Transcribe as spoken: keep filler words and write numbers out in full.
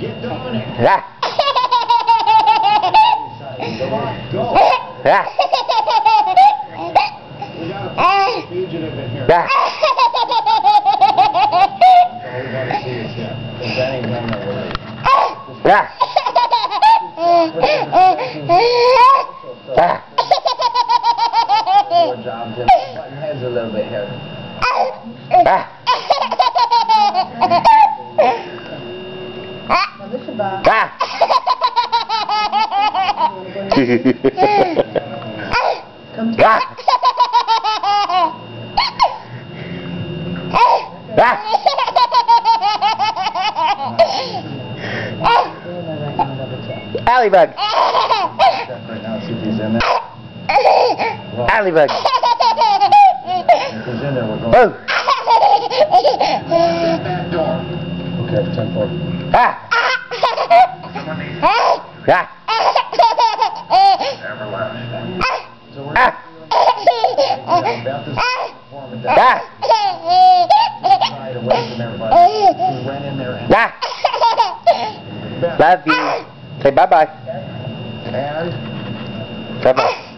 Get Dominic. Yeah. Go. Yeah. We got a fugitive in here. Yeah. All we gotta see is him. Because that ain't going nowhere. Yeah. Yeah. More jobs in button heads a little bit here. Yeah. Yeah. Come to Yeah. Yeah. Allybug. Check right now, see if he's in there. Allybug. If he's in there, we're going. Whoa. Back door. Okay, ten four. Ah. Yeah. Everlasting. So we're Ah. about this form of Yeah. that. Right away from everybody. We went in there and Yeah. Love you. Say bye bye. and Bye bye.